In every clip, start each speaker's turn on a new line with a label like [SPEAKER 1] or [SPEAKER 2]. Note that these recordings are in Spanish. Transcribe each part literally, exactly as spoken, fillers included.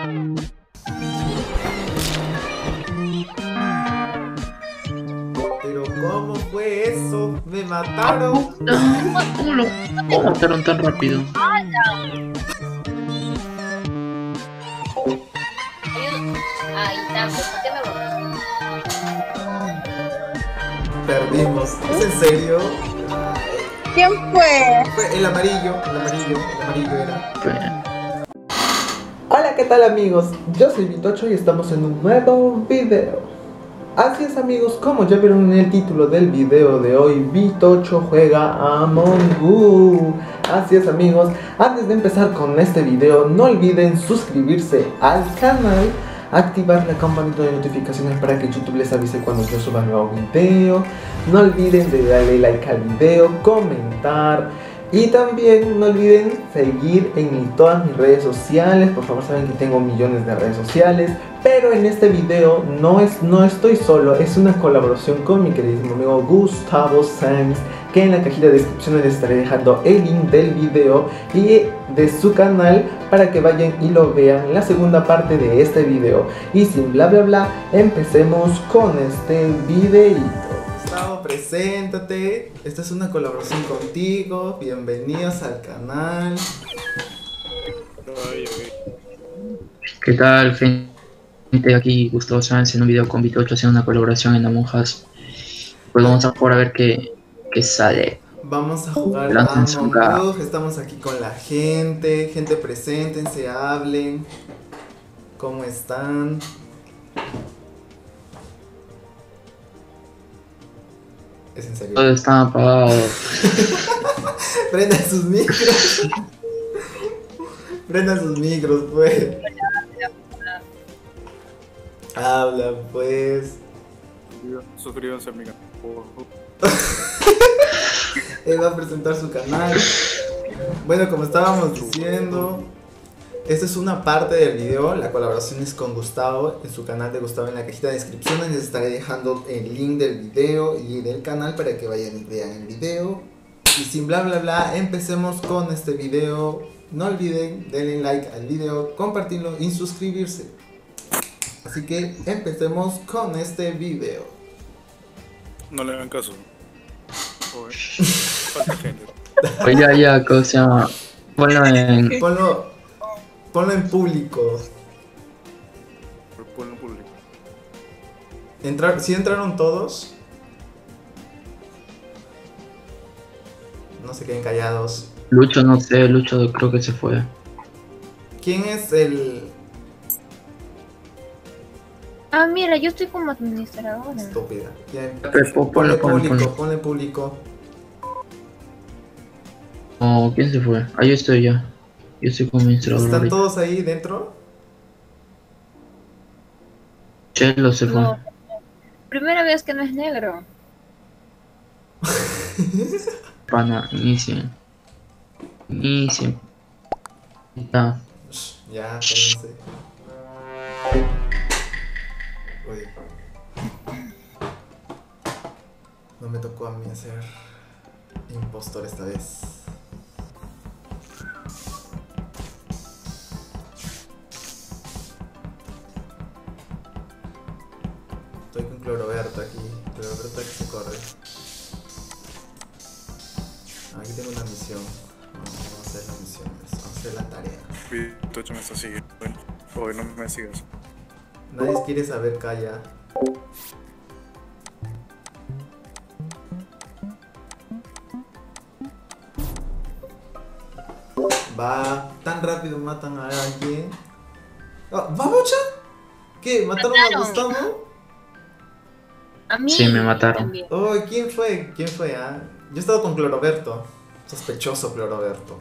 [SPEAKER 1] Pero ¿cómo fue eso? ¡Me mataron!
[SPEAKER 2] ¿Cómo lo cómo mataron tan rápido?
[SPEAKER 3] Ahí está, ¿por qué me borraron?
[SPEAKER 1] Perdimos. ¿Es en serio?
[SPEAKER 4] ¿Quién fue?
[SPEAKER 1] Fue el amarillo, el amarillo, el amarillo era.
[SPEAKER 2] Fue-
[SPEAKER 1] Hola, ¿qué tal amigos? Yo soy Vitocho y estamos en un nuevo video. Así es amigos, como ya vieron en el título del video de hoy, Vitocho juega Among Us. Así es amigos, antes de empezar con este video, no olviden suscribirse al canal, activar la campanita de notificaciones para que YouTube les avise cuando yo suba un nuevo video. No olviden de darle like al video, comentar. Y también no olviden seguir en mi- todas mis redes sociales. Por favor, saben que tengo millones de redes sociales. Pero en este video no, es, no estoy solo. Es una colaboración con mi queridísimo amigo Gustavo Sanz, que en la cajita de descripción les estaré dejando el link del video y de su canal para que vayan y lo vean, la segunda parte de este video. Y sin bla bla bla, empecemos con este videito. Gustavo, preséntate. Esta es una colaboración contigo. Bienvenidos al canal.
[SPEAKER 2] ¿Qué tal, gente? Aquí Gustavo Sáenz en un video con Vitocho haciendo una colaboración en Among Us. Pues vamos a jugar a ver qué, qué sale.
[SPEAKER 1] Vamos a jugar a
[SPEAKER 2] Lancen su
[SPEAKER 1] Among
[SPEAKER 2] ga-
[SPEAKER 1] Us. Estamos aquí con la gente. Gente, preséntense, hablen. ¿Cómo están? ¿Es en serio?
[SPEAKER 2] Todos están apagados.
[SPEAKER 1] Prendan sus micros. Prendan sus micros, pues. Habla, pues.
[SPEAKER 5] Suscríbanse a mi canal.
[SPEAKER 1] Él va a presentar su canal. Bueno, como estábamos diciendo, esta es una parte del video. La colaboración es con Gustavo en su canal de Gustavo. En la cajita de descripciones les estaré dejando el link del video y del canal para que vayan y vean el video. Y sin bla bla bla, empecemos con este video. No olviden darle like al video, compartirlo y suscribirse. Así que empecemos con este video.
[SPEAKER 5] No le hagan caso. Oye, falta gente.
[SPEAKER 2] Oye, ya, ya, ¿cómo se llama? Bueno, en...
[SPEAKER 1] Ponlo, ponlo en público.
[SPEAKER 5] Ponlo en público.
[SPEAKER 1] Entrar, ¿sí entraron todos? No se queden callados.
[SPEAKER 2] Lucho, no sé, Lucho creo que se fue.
[SPEAKER 1] ¿Quién es el
[SPEAKER 3] Ah, mira, yo estoy como administradora.
[SPEAKER 1] estúpida? Ya,
[SPEAKER 2] Pero,
[SPEAKER 1] ponle
[SPEAKER 2] ponlo, ponlo,
[SPEAKER 1] público,
[SPEAKER 2] ponlo.
[SPEAKER 1] ponle público.
[SPEAKER 2] Oh, ¿quién se fue? Ah, yo estoy ya. Yo estoy como administrador
[SPEAKER 1] ¿Están
[SPEAKER 2] ahorita.
[SPEAKER 1] todos ahí dentro?
[SPEAKER 2] Chelo se fue.
[SPEAKER 3] No. Primera vez que no es negro.
[SPEAKER 2] Pana, inicie. Inicie. Ya.
[SPEAKER 1] Shh, ya, cállense. Oye. No me tocó a mí hacer impostor esta vez. Estoy con Cloroberto aquí. Cloroberto aquí se corre. Aquí tengo una misión. Vamos a hacer las misiones. Vamos a hacer la tarea.
[SPEAKER 5] Vitocho me está siguiendo. Oye, no me sigas.
[SPEAKER 1] Nadie quiere saber, calla. Va, tan rápido matan a alguien. Oh, ¿va, Bocha? ¿Qué? ¿Mataron a
[SPEAKER 3] Mataron.
[SPEAKER 1] Gustavo?
[SPEAKER 3] A mí.
[SPEAKER 2] Sí, me mataron.
[SPEAKER 3] también.
[SPEAKER 1] Oh, ¿quién fue? ¿Quién fue? Ah? Yo he estado con Cloroberto. Sospechoso Cloroberto.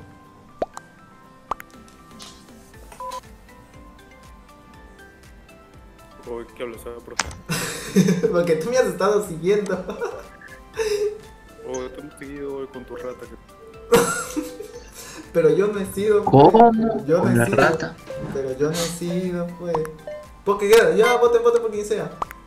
[SPEAKER 5] Oye, ¿qué hablas? Ah, profe.
[SPEAKER 1] Porque tú me has estado siguiendo.
[SPEAKER 5] Oye, te hemos seguido hoy con tu rata.
[SPEAKER 1] Pero yo no he sido.
[SPEAKER 2] ¿Cómo?
[SPEAKER 1] Yo no
[SPEAKER 2] Con
[SPEAKER 1] he
[SPEAKER 2] la
[SPEAKER 1] sido.
[SPEAKER 2] rata.
[SPEAKER 1] Pero yo no he sido, pues. Porque ya, ya, voten, voten por quien sea.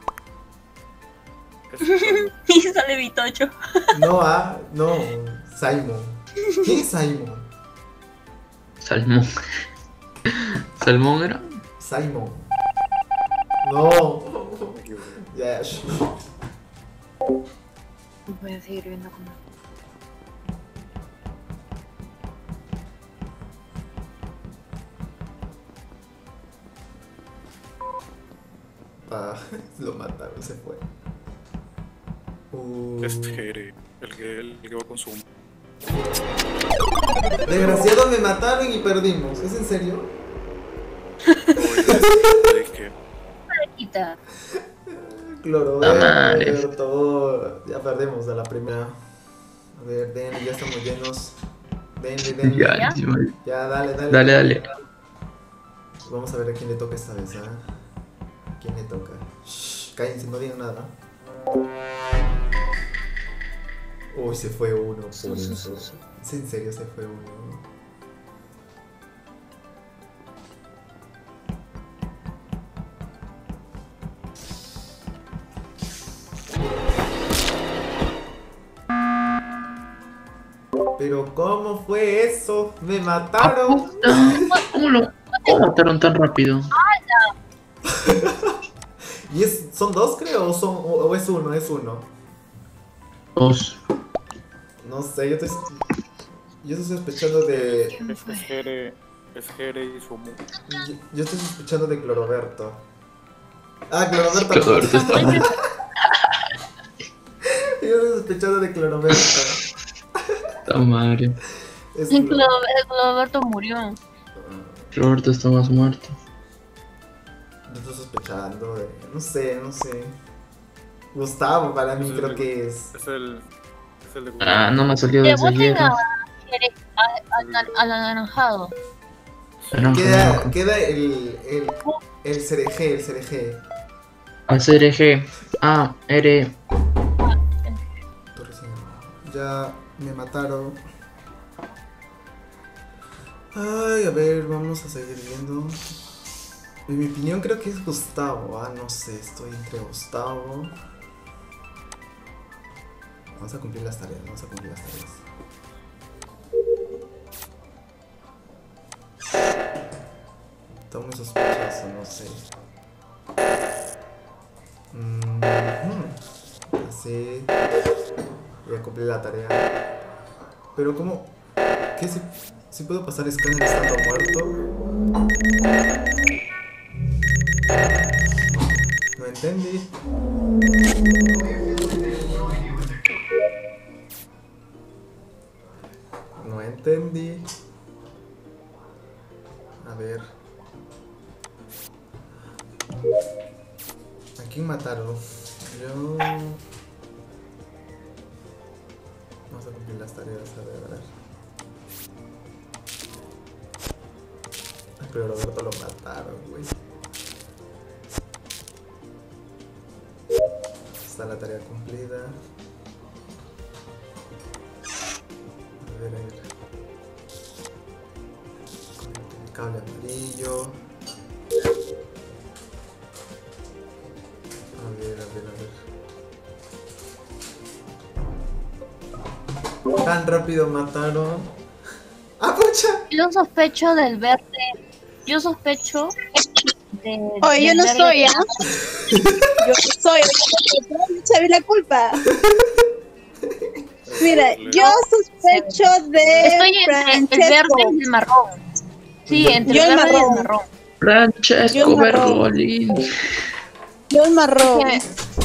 [SPEAKER 3] Y sale Vitocho.
[SPEAKER 1] No, ah, no. Simon. ¿Quién es Simon?
[SPEAKER 2] Salmón. ¿Salmón era?
[SPEAKER 1] Simon. No.
[SPEAKER 5] Me equivoqué.
[SPEAKER 1] Ya, shh.
[SPEAKER 6] Voy a seguir viendo cómo.
[SPEAKER 1] Ah, lo mataron, se fue. Uh,
[SPEAKER 5] Es Jere, el que, el que va con su.
[SPEAKER 1] Desgraciado, me mataron y perdimos. ¿Es en serio?
[SPEAKER 5] Oye, es que.
[SPEAKER 3] Quita.
[SPEAKER 1] Cloroberto. Ya perdemos a la primera. A ver, denle, ya estamos llenos. Denle, denle.
[SPEAKER 2] Ya,
[SPEAKER 3] ¿Ya?
[SPEAKER 2] encima.
[SPEAKER 1] Ya, dale, dale.
[SPEAKER 2] Dale, dale.
[SPEAKER 1] Vamos a ver a quién le toca esta vez, ¿ah? ¿A quién le toca? Shh, cállense, no digan nada. Uy, se fue uno por eso. ¿Es en serio se fue uno? Pero ¿cómo fue eso? ¡Me mataron!
[SPEAKER 2] ¿Cómo lo cómo mataron tan rápido?
[SPEAKER 1] ¿Y es, son dos creo? ¿O, son, o, o es uno? Es uno.
[SPEAKER 2] Dos.
[SPEAKER 1] No sé, yo estoy... Yo estoy sospechando de...
[SPEAKER 6] ¿Quién
[SPEAKER 5] Es
[SPEAKER 6] fue?
[SPEAKER 5] Jere, es Jere y su mu.
[SPEAKER 1] Yo, yo estoy sospechando de Cloroberto. Ah, Cloroberto.
[SPEAKER 2] Cloroberto está mal.
[SPEAKER 1] Yo estoy sospechando de Cloroberto.
[SPEAKER 2] Está madre.
[SPEAKER 1] Es
[SPEAKER 3] El
[SPEAKER 1] Clo-
[SPEAKER 3] Clo- el Clodoberto murió.
[SPEAKER 2] Roberto está más muerto.
[SPEAKER 1] Yo estoy sospechando de... No sé, no sé. Gustavo para mí creo que es...
[SPEAKER 5] Es el. Es el de.
[SPEAKER 2] Ah, no me ha salido
[SPEAKER 3] Que
[SPEAKER 2] desde
[SPEAKER 3] voten
[SPEAKER 2] ayer.
[SPEAKER 3] a, a- al- al anaranjado.
[SPEAKER 2] Naranja,
[SPEAKER 1] Queda,
[SPEAKER 2] naranja.
[SPEAKER 1] queda el... El, el cereje, el cereje.
[SPEAKER 2] Hacer eje. Ah, R.
[SPEAKER 1] Tú recién. Ya me mataron. Ay, a ver, vamos a seguir viendo. En mi opinión creo que es Gustavo. Ah, no sé, estoy entre Gustavo. Vamos a cumplir las tareas, vamos a cumplir las tareas. Está muy sospechoso, no sé. Mm, hmm. Así. Voy a cumplir la tarea. Pero ¿cómo? ¿Qué si, si puedo pasar escáner estando muerto? No entendí. No entendí. A ver. ¿A quién mataron? Yo... Vamos a cumplir las tareas, a ver, a ver. Ay, pero Roberto lo mataron, güey. Está la tarea cumplida. A ver, a ver. Conecta el cable amarillo. A ver, a ver, a ver. Tan rápido mataron. ¡Ah, pucha!
[SPEAKER 3] Yo sospecho del verde. Yo sospecho de.
[SPEAKER 4] Oye, yo
[SPEAKER 3] del
[SPEAKER 4] no
[SPEAKER 3] verde
[SPEAKER 4] soy,
[SPEAKER 3] que-
[SPEAKER 4] ¿ah? Yo soy. No me sabes la culpa. Mira, yo sospecho de
[SPEAKER 3] Estoy entre el verde
[SPEAKER 4] Francesco.
[SPEAKER 3] y el marrón. Sí, entre
[SPEAKER 4] Yo
[SPEAKER 3] el
[SPEAKER 4] el
[SPEAKER 3] verde y el
[SPEAKER 4] marrón.
[SPEAKER 3] marrón.
[SPEAKER 2] Francesco
[SPEAKER 4] Yo marrón.
[SPEAKER 2] Bergolini.
[SPEAKER 4] Yo el marrón.
[SPEAKER 3] Porque-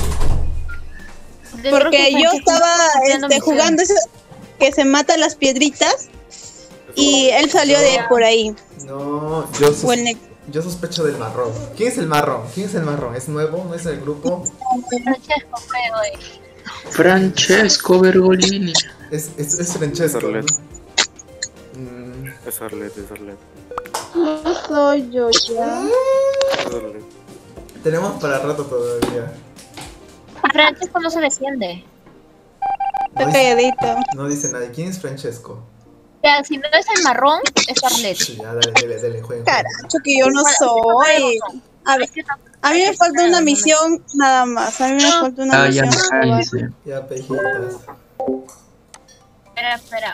[SPEAKER 3] de
[SPEAKER 4] Porque
[SPEAKER 3] verdad que
[SPEAKER 4] yo
[SPEAKER 3] Francesco
[SPEAKER 4] estaba
[SPEAKER 3] está cumpliendo
[SPEAKER 4] este,
[SPEAKER 3] misiones.
[SPEAKER 4] jugando eso que se mata las piedritas y él salió de por ahí.
[SPEAKER 1] No, yo, sos-
[SPEAKER 4] O el ne-
[SPEAKER 1] yo sospecho del marrón. ¿Quién es el marrón? ¿Quién es el marrón? ¿Es nuevo? ¿No es el grupo?
[SPEAKER 3] Francesco, creo. eh.
[SPEAKER 2] Francesco Bergolini.
[SPEAKER 1] Es, es, es Francesco, ¿no?
[SPEAKER 5] Arlet.
[SPEAKER 1] Mm,
[SPEAKER 5] Es Arlet, es Arlet.
[SPEAKER 4] No soy yo ya.
[SPEAKER 5] Es Arlet.
[SPEAKER 1] tenemos para rato todavía.
[SPEAKER 3] Francesco no se defiende.
[SPEAKER 1] No
[SPEAKER 4] Está
[SPEAKER 1] dice,
[SPEAKER 4] calladito.
[SPEAKER 1] no dice nadie. ¿Quién es Francesco?
[SPEAKER 3] O sea, si no es el marrón, es Arlet.
[SPEAKER 1] Sí, ya, dale, dale, dale, jueguen.
[SPEAKER 4] Caracho, que yo no soy. A ver, a mí me falta una misión nada más. A mí me falta una
[SPEAKER 2] Ah, ya
[SPEAKER 4] misión.
[SPEAKER 2] me cállese.
[SPEAKER 1] Ya, pejitas.
[SPEAKER 3] Espera, espera.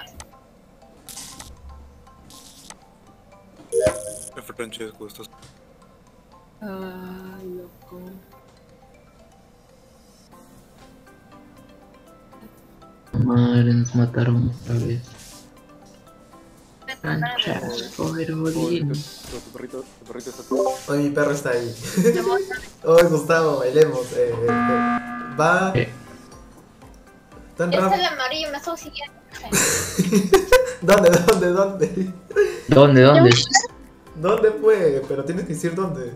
[SPEAKER 5] El Francesco, estás.
[SPEAKER 6] Ah, loco.
[SPEAKER 2] Madre, nos mataron otra vez.
[SPEAKER 3] Me trataron de
[SPEAKER 2] Franchas,
[SPEAKER 5] Oye,
[SPEAKER 2] Oberolín.
[SPEAKER 5] tu, tu, tu perrito, tu perrito está...
[SPEAKER 1] Oye, mi perro está ahí.
[SPEAKER 3] burlar.
[SPEAKER 1] Oye, Gustavo, bailemos. Eh, eh, eh. Va.
[SPEAKER 2] Eh.
[SPEAKER 1] Tan
[SPEAKER 3] Este es
[SPEAKER 1] rápido.
[SPEAKER 3] el amarillo, me estoy siguiendo.
[SPEAKER 1] ¿Dónde, dónde, dónde?
[SPEAKER 2] ¿Dónde, dónde?
[SPEAKER 1] ¿Dónde fue? Pero tienes que decir dónde.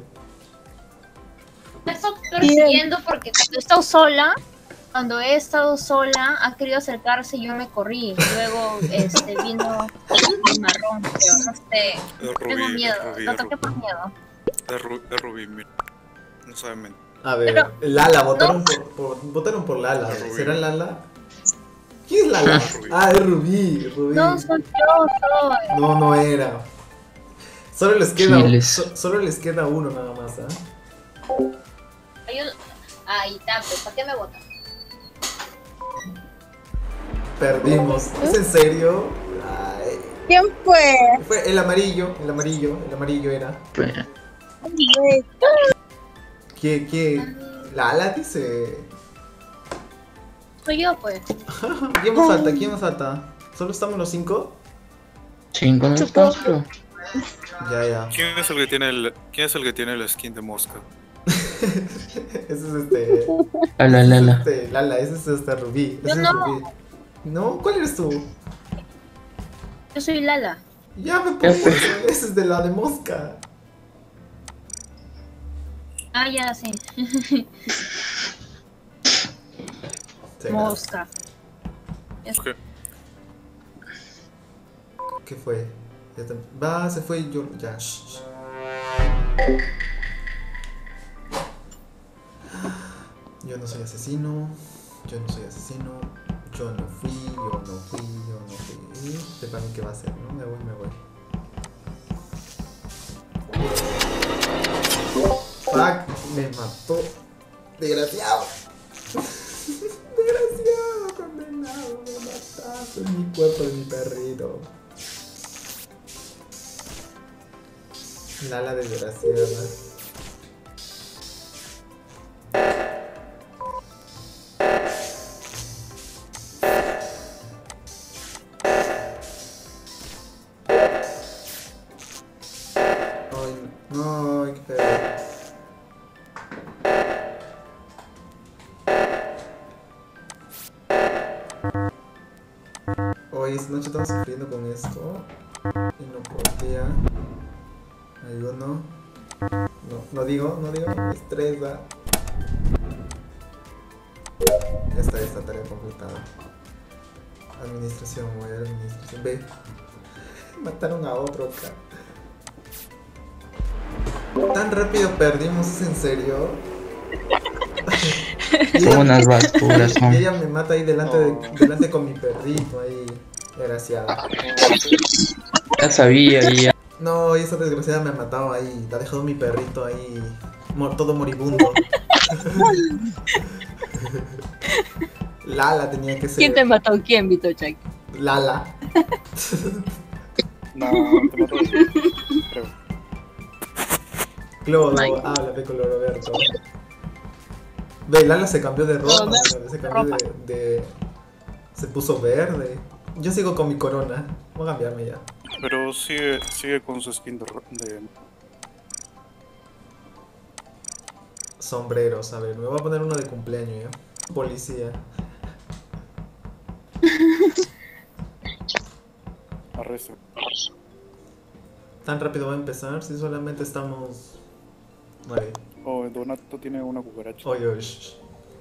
[SPEAKER 3] Me estoy persiguiendo porque cuando he estado sola, cuando he estado sola, ha querido acercarse y yo me corrí. Luego este, vino el marrón, pero no sé.
[SPEAKER 5] Es Rubí,
[SPEAKER 3] Tengo
[SPEAKER 5] es
[SPEAKER 3] miedo,
[SPEAKER 5] Rubí,
[SPEAKER 3] lo
[SPEAKER 5] es
[SPEAKER 3] toqué
[SPEAKER 5] Rubí,
[SPEAKER 3] por miedo.
[SPEAKER 5] es Ru- es Rubí, mira. No sabe mentir.
[SPEAKER 1] A ver,
[SPEAKER 3] Pero-
[SPEAKER 1] Lala, votaron, por, por, votaron por Lala.
[SPEAKER 5] Rubí.
[SPEAKER 1] ¿Será Lala? ¿Quién es Lala?
[SPEAKER 5] Rubí.
[SPEAKER 1] Ah, es Rubí, Rubí.
[SPEAKER 3] No, soy yo, soy.
[SPEAKER 1] No, no era. Solo les queda,
[SPEAKER 2] Chiles.
[SPEAKER 1] so- solo les queda uno nada más, ¿ah?
[SPEAKER 3] Hay un- Ahí está, pues, ¿para qué me votan?
[SPEAKER 1] Perdimos. ¿Es en serio? Ay.
[SPEAKER 4] ¿Quién fue?
[SPEAKER 1] Fue el amarillo, el amarillo, el amarillo era.
[SPEAKER 2] Espera.
[SPEAKER 4] Güey,
[SPEAKER 1] ¿Qué, qué? Lala dice.
[SPEAKER 3] Soy yo, pues.
[SPEAKER 1] ¿Quién más falta? ¿Quién más falta? ¿Solo estamos los cinco?
[SPEAKER 2] Cinco no estamos, creo.
[SPEAKER 1] Ya, ya.
[SPEAKER 5] ¿Quién es el que tiene el, quién es el que tiene el skin de mosca?
[SPEAKER 1] Ese es este.
[SPEAKER 2] A la Lala.
[SPEAKER 1] Este, Lala, ese es este Rubí. Ese
[SPEAKER 3] Yo
[SPEAKER 1] es
[SPEAKER 3] no.
[SPEAKER 1] Rubí. ¿No? ¿Cuál eres tú?
[SPEAKER 3] Yo soy Lala.
[SPEAKER 1] Ya me
[SPEAKER 2] Ya
[SPEAKER 1] pongo.
[SPEAKER 2] fue.
[SPEAKER 1] Ese es de la de mosca.
[SPEAKER 3] Ah, ya, sí.
[SPEAKER 1] Será.
[SPEAKER 3] Mosca.
[SPEAKER 5] Ok.
[SPEAKER 1] ¿Qué fue? Ya te- Va, se fue yo. Ya. shh, shh. Yo no soy asesino. Yo no soy asesino. Yo no fui, yo no fui, yo no fui. Sepan qué va a hacer, ¿no? Me voy, me voy. Fuck, me mató. Desgraciado. Desgraciado, condenado. Me mataste en mi cuerpo de mi perrito. Lala desgraciada. Ay, no, ay, qué feo. Hoy esta noche estamos sufriendo con esto y no podía. Hay uno. No, no digo, no digo, me estresa. Ya está, esta tarea completada. Administración, voy a administración. Ve. Mataron a otro acá. Tan rápido perdimos, ¿es en serio? Y
[SPEAKER 2] Son
[SPEAKER 1] ella-
[SPEAKER 2] unas basuras,
[SPEAKER 1] y
[SPEAKER 2] son.
[SPEAKER 1] ella me mata ahí delante, de, delante con mi perrito ahí. Desgraciada.
[SPEAKER 2] Ya sabía, ya.
[SPEAKER 1] No, y esa desgraciada me ha matado ahí. La ha dejado mi perrito ahí. mo- todo moribundo. Lala tenía que ser.
[SPEAKER 6] ¿Quién te mató? ¿Quién, Vitochak?
[SPEAKER 1] Lala.
[SPEAKER 5] No, te mató. Creo.
[SPEAKER 1] Clodo,
[SPEAKER 6] Ay.
[SPEAKER 1] háblame con Roberto. Ve, Lala se cambió de ropa.
[SPEAKER 6] No, no,
[SPEAKER 1] se cambió de, de- Se puso verde. Yo sigo con mi corona. Voy a cambiarme ya.
[SPEAKER 5] Pero sigue, sigue con su skin de, ro- de...
[SPEAKER 1] Sombreros, a ver, me voy a poner uno de cumpleaños ya. Policía.
[SPEAKER 5] arresto.
[SPEAKER 1] Tan rápido va a empezar si solamente estamos. Nueve.
[SPEAKER 5] Oh, Donato tiene una cucaracha.
[SPEAKER 1] Oye, oye. shh.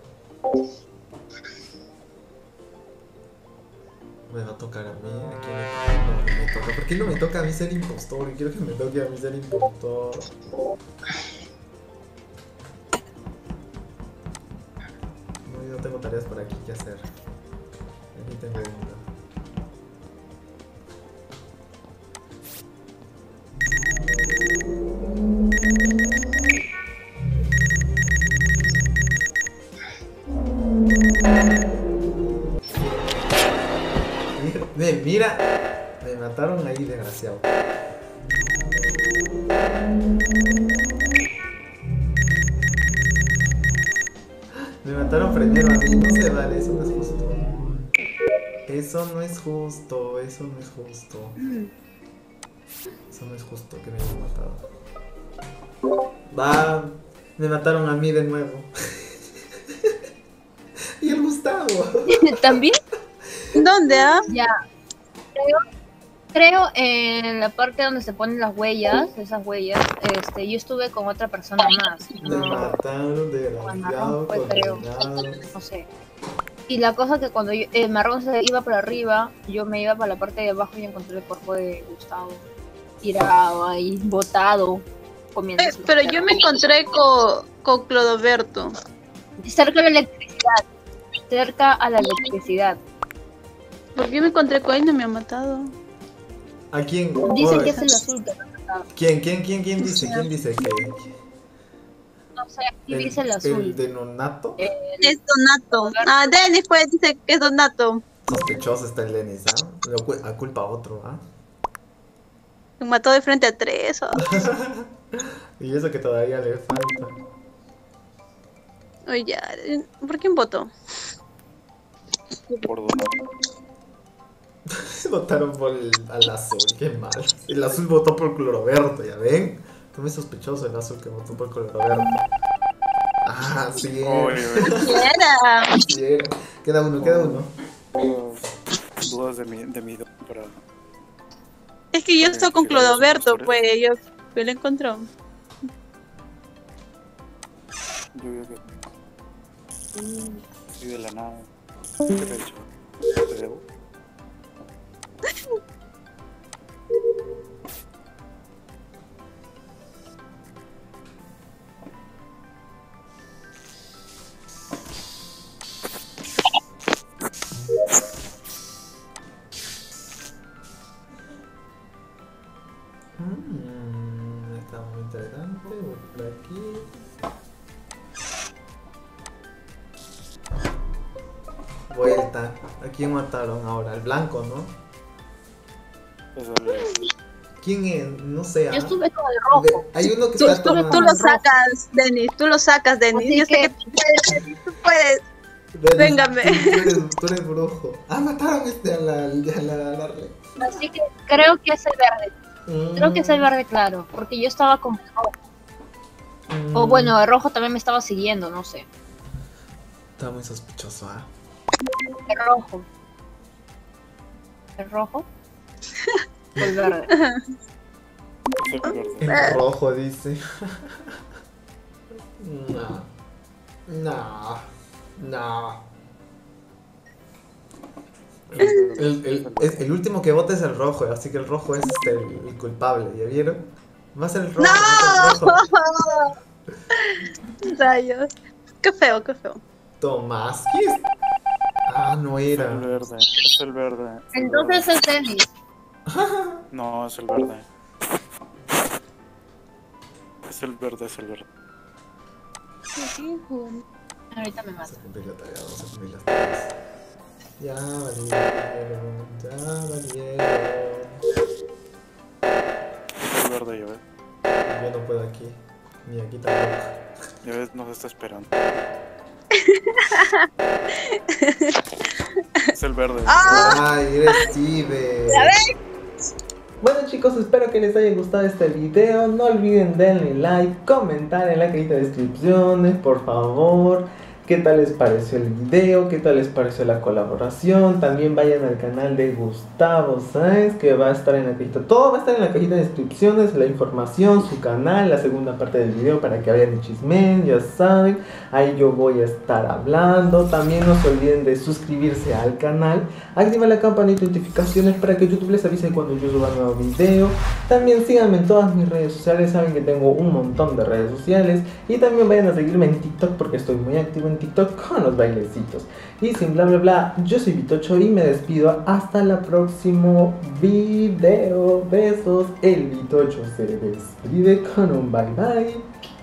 [SPEAKER 1] Me va a tocar a mí. ¿A quién le toca? No, no me toca. ¿Por qué no me toca a mí ser impostor? Quiero que me toque a mí ser impostor. No, yo no tengo tareas por aquí que hacer. Aquí tengo una. Mira, ve, mira, me mataron ahí, desgraciado. dale, eso no es justo. Eso no es justo, eso no es justo. Eso no es justo que me hayan matado. Va, me mataron a mí de nuevo. Y el Gustavo.
[SPEAKER 3] ¿También?
[SPEAKER 4] ¿Dónde, ah?
[SPEAKER 3] Ya. Creo, creo en la parte donde se ponen las huellas, esas huellas, este, yo estuve con otra persona más.
[SPEAKER 1] Me
[SPEAKER 3] No,
[SPEAKER 1] mataron de
[SPEAKER 3] Marrón fue, creo.
[SPEAKER 1] condenado.
[SPEAKER 3] No sé. Y la cosa que cuando yo, el marrón se iba para arriba, yo me iba para la parte de abajo y encontré el cuerpo de Gustavo. Tirado ahí, botado, comiendo.
[SPEAKER 4] Eh, pero yo me encontré con, con Clodoberto.
[SPEAKER 3] Cerca a la electricidad. Cerca a la electricidad.
[SPEAKER 4] ¿Por qué me encontré con él y no me ha matado?
[SPEAKER 1] ¿A quién?
[SPEAKER 3] Dicen
[SPEAKER 1] Oh,
[SPEAKER 3] que es el azul que me ha matado.
[SPEAKER 1] ¿Quién, quién, quién, quién dice? ¿Quién dice que?
[SPEAKER 3] No sé, aquí dice el azul.
[SPEAKER 1] ¿El de Nonato?
[SPEAKER 3] El-
[SPEAKER 4] Es Donato. Ah, Dennis pues dice que es Donato.
[SPEAKER 1] Sospechoso está el Denis, ¿ah? Lo cu- a culpa a otro, ¿ah?
[SPEAKER 4] Me mató de frente a tres. ah.
[SPEAKER 1] Y eso que todavía le falta.
[SPEAKER 4] Oye, ya, ¿por quién votó?
[SPEAKER 5] Por Donato.
[SPEAKER 1] Votaron por el al azul, qué mal. El azul votó por Cloroberto, ¿ya ven? Fue muy sospechoso el azul que votó por Cloroberto. Ah, sí.
[SPEAKER 5] Oye,
[SPEAKER 1] era.
[SPEAKER 5] oye.
[SPEAKER 4] ¿Quién era?
[SPEAKER 1] Sí era. Queda uno, queda uno.
[SPEAKER 5] Tengo dudas de mi, de mi don para.
[SPEAKER 4] Es que yo estoy con
[SPEAKER 5] Sí, varios
[SPEAKER 4] Clodoberto,
[SPEAKER 5] impostores.
[SPEAKER 4] pues yo, yo lo encontró.
[SPEAKER 5] Yo veo que. Y de la nada. ¿Qué te he hecho? ¿Te debo?
[SPEAKER 1] Mm, está muy interesante. Voy por aquí. Vuelta. ¿A quién mataron ahora? El blanco, ¿no?
[SPEAKER 5] Eso le-
[SPEAKER 1] ¿Quién es? No sé. ¿ah?
[SPEAKER 3] Yo estuve con el rojo.
[SPEAKER 1] Ve- Hay uno que
[SPEAKER 4] Tú,
[SPEAKER 1] está
[SPEAKER 4] tú,
[SPEAKER 1] tomando.
[SPEAKER 4] tú lo sacas, Dennis, tú lo sacas, Dennis.
[SPEAKER 3] Así
[SPEAKER 4] Yo sé
[SPEAKER 3] que-
[SPEAKER 4] que tú puedes, Dennis, tú puedes.
[SPEAKER 1] Denis,
[SPEAKER 4] Véngame.
[SPEAKER 1] Tú, tú eres, tú eres brujo. Ah, mataron este a la, a la, a la Arle.
[SPEAKER 3] Así que creo que es el verde.
[SPEAKER 1] Mm,
[SPEAKER 3] Creo que es el verde claro. Porque yo estaba con el rojo.
[SPEAKER 1] mm.
[SPEAKER 3] O bueno, el rojo también me estaba siguiendo, no sé.
[SPEAKER 1] Está muy sospechoso, ¿ah?
[SPEAKER 3] El rojo. ¿El rojo? O el verde.
[SPEAKER 5] Eso es verde.
[SPEAKER 1] El rojo dice. No. No. No. El, el, es- el último que vota es el rojo, así que el rojo es este, el, el culpable, ¿ya vieron? Va a ser el rojo. va a ser el rojo.
[SPEAKER 4] Rayos. Qué feo, qué feo.
[SPEAKER 1] Tomás, ¿quién es? Ah, no
[SPEAKER 5] Es
[SPEAKER 1] era.
[SPEAKER 5] el verde. Es el verde. es el
[SPEAKER 3] Entonces
[SPEAKER 5] verde.
[SPEAKER 3] es Dennis.
[SPEAKER 5] No, es el verde. Es el verde, es el verde.
[SPEAKER 3] Ahorita me
[SPEAKER 1] Vamos
[SPEAKER 3] mato.
[SPEAKER 1] a cumplir la tarea, vamos a cumplir las tareas. Ya valieron, ya valieron.
[SPEAKER 5] Es el verde, ya ves.
[SPEAKER 1] Yo no puedo aquí, ni aquí tampoco.
[SPEAKER 5] Ya ves, nos está esperando. Es el verde.
[SPEAKER 1] Ay, eres Steve. Bueno chicos, espero que les haya gustado este video. No olviden darle like, comentar en la cajita de descripciones, por favor. ¿Qué tal les pareció el video? ¿Qué tal les pareció la colaboración? También vayan al canal de Gustavo Sáenz, que va a estar en la cajita. Todo va a estar en la cajita de descripciones, la información, su canal, la segunda parte del video para que vayan y chismen, ya saben. Ahí yo voy a estar hablando. También no se olviden de suscribirse al canal, activar la campanita de notificaciones para que YouTube les avise cuando yo suba un nuevo video. También síganme en todas mis redes sociales, saben que tengo un montón de redes sociales. Y también vayan a seguirme en TikTok porque estoy muy activo en TikTok con los bailecitos. Y sin bla bla bla, yo soy Vitocho y me despido hasta el próximo video. Besos, el Vitocho se despide con un bye bye.